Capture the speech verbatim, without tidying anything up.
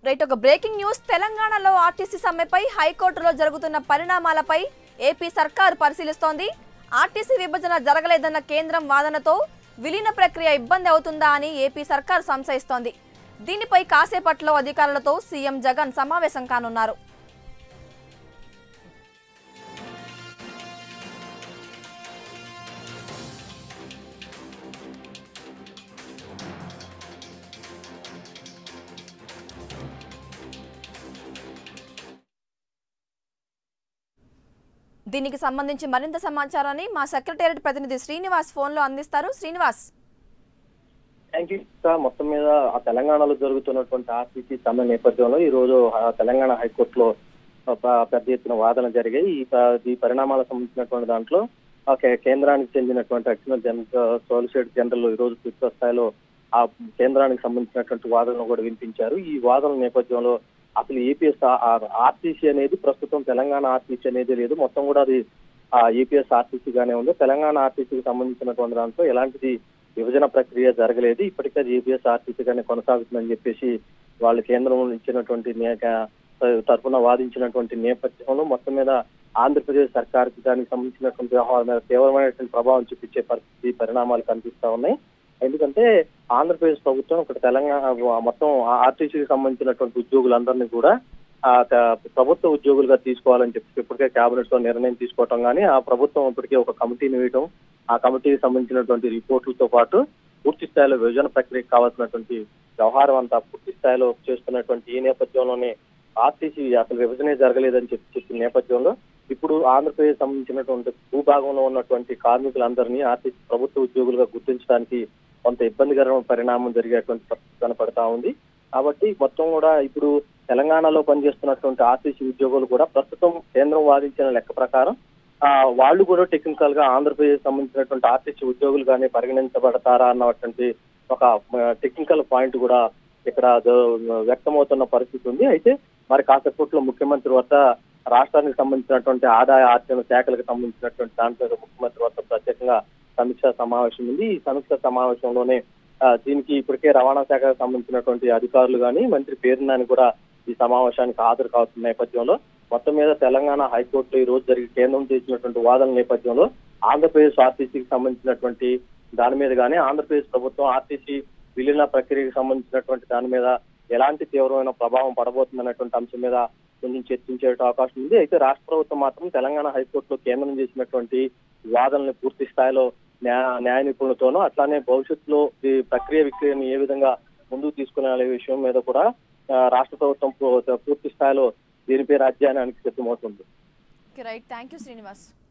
Right ఒక breaking news తెలంగాణలో RTC సమ్మెపై హైకోర్టులో జరుగుతున్న పరిణామాలపై ఏపీ సర్కార్ పరిశీలిస్తోంది. ఆర్టీసీ విభజన జరగలేదన్న కేంద్రం వాదనతో విలీన ప్రక్రియ ఇబ్బంది అవుతుందా అని ఏపీ సర్కార్ సంశయిస్తోంది. దీనిపై కాసేపట్లో అధికారులతో సీఎం జగన్ సమావేశం కానున్నారు. దీనికి సంబంధించి మరింత సమాచారాన్ని మా సెక్రటేరియట్ ప్రతినిధి శ్రీనివాస్ ఫోన్ లో అందిస్తారు. Srinivas, thank you. మొత్తం మీద ఆ తెలంగాణలో జరుగుతున్నటువంటి ఆర్టీసీ సమ్మె నేపథ్యంలో ఈ రోజు తెలంగాణ హైకోర్టులో పెద్ద ఎత్తున వాదన జరిగాయి. ఈ పరిణామాలకు సంబంధించినటువంటి దాంట్లో కేంద్రానికి చెందినటువంటి అడిషనల్ జనరల్ సోలిసిటర్ జనరల్ ఈ రోజు పూర్తి స్థాయిలో ఆ కేంద్రానికి సంబంధించినటువంటి వాదనలు కూడా వినిపించారు. ఈ వాదన నేపథ్యంలో అసలు ఏపీఎస్ ఆర్టీసీ అనేది ప్రస్తుతం తెలంగాణ ఆర్టీసీ అనేది లేదు, మొత్తం కూడా అది ఆ ఏపీఎస్ ఆర్టీసీ గానే ఉంది. తెలంగాణ ఆర్టీసీకి సంబంధించినటువంటి దాంట్లో ఎలాంటిది విభజన ప్రక్రియ జరగలేదు, ఇప్పటికే అది ఏపీఎస్ ఆర్టీసీ గానే కొనసాగుతుందని చెప్పేసి వాళ్ళు కేంద్రం ఇచ్చినటువంటి తరఫున వాదించినటువంటి నేపథ్యంలో మొత్తం మీద ఆంధ్రప్రదేశ్ సర్కార్కి దానికి సంబంధించినటువంటి వ్యవహారం మీద తీవ్రమైనటువంటి ప్రభావం చూపించే పరిస్థితి పరిణామాలు కనిపిస్తా ఉన్నాయి. ఎందుకంటే ఆంధ్రప్రదేశ్ ప్రభుత్వం ఇక్కడ తెలంగాణ మొత్తం ఆర్టీసీకి సంబంధించినటువంటి ఉద్యోగులందరినీ కూడా ఆ ప్రభుత్వ ఉద్యోగులుగా తీసుకోవాలని చెప్పి ఇప్పటికే కేబినెట్ లో నిర్ణయం తీసుకోవటం కానీ ఆ ప్రభుత్వం ఇప్పటికే ఒక కమిటీని వేయడం, ఆ కమిటీకి సంబంధించినటువంటి రిపోర్టులతో పాటు పూర్తి స్థాయిలో విభజన ప్రక్రియకు కావాల్సినటువంటి వ్యవహారం అంతా పూర్తి స్థాయిలో చేస్తున్నటువంటి ఈ నేపథ్యంలోనే ఆర్టీసీ అసలు విభజనే జరగలేదని చెప్పి చెప్పిన నేపథ్యంలో ఇప్పుడు ఆంధ్రప్రదేశ్ సంబంధించినటువంటి భూభాగంలో ఉన్నటువంటి కార్మికులందరినీ ఆర్టీసీ ప్రభుత్వ ఉద్యోగులుగా గుర్తించడానికి కొంత ఇబ్బందికరమైన పరిణామం జరిగేటువంటి పరిస్థితి కనపడతా ఉంది. కాబట్టి మొత్తం కూడా ఇప్పుడు తెలంగాణలో పనిచేస్తున్నటువంటి ఆర్టీసీ ఉద్యోగులు కూడా ప్రస్తుతం కేంద్రం వాదించిన లెక్క ప్రకారం ఆ వాళ్ళు కూడా టెక్నికల్ గా ఆంధ్రప్రదేశ్ సంబంధించినటువంటి ఆర్టీసీ ఉద్యోగులుగానే పరిగణించబడతారా అన్నటువంటి ఒక టెక్నికల్ పాయింట్ కూడా ఇక్కడ వ్యక్తమవుతున్న పరిస్థితి ఉంది. అయితే మరి కాసేపట్లో ముఖ్యమంత్రి వద్ద రాష్ట్రానికి సంబంధించినటువంటి ఆదాయ ఆర్జన శాఖలకు సంబంధించినటువంటి దాంట్లో ముఖ్యమంత్రి వద్ద ప్రత్యేకంగా సమీక్షా సమావేశం ఉంది. ఈ సమీక్షా సమావేశంలోనే దీనికి ఇప్పటికే రవాణా శాఖకు సంబంధించినటువంటి అధికారులు కానీ మంత్రి పేరునాని కూడా ఈ సమావేశానికి హాజరు కావుతున్న నేపథ్యంలో మొత్తం మీద తెలంగాణ హైకోర్టులో ఈ రోజు జరిగి కేంద్రం చేసినటువంటి వాదన నేపథ్యంలో ఆంధ్రప్రదేశ్ ఆర్టీసీకి సంబంధించినటువంటి దాని మీద కానీ ఆంధ్రప్రదేశ్ ప్రభుత్వం ఆర్టీసీ విలీన ప్రక్రియకు సంబంధించినటువంటి దాని మీద ఎలాంటి తీవ్రమైన ప్రభావం పడబోతుందన్నటువంటి అంశం మీద కొంచెం చర్చించే అవకాశం ఉంది. అయితే రాష్ట్ర ప్రభుత్వం మాత్రం తెలంగాణ హైకోర్టులో కేంద్రం చేసినటువంటి వాదనని పూర్తి స్థాయిలో న్యాయ న్యాయ నిపుణులతోనూ అట్లానే భవిష్యత్తులో ఈ ప్రక్రియ విక్రియను ఏ విధంగా ముందుకు తీసుకునే విషయం మీద కూడా రాష్ట్ర ప్రభుత్వం పూర్తి స్థాయిలో దీనిపై రాజ్యానికి సిద్ధమవుతుంది. Right, thank you Srinivas.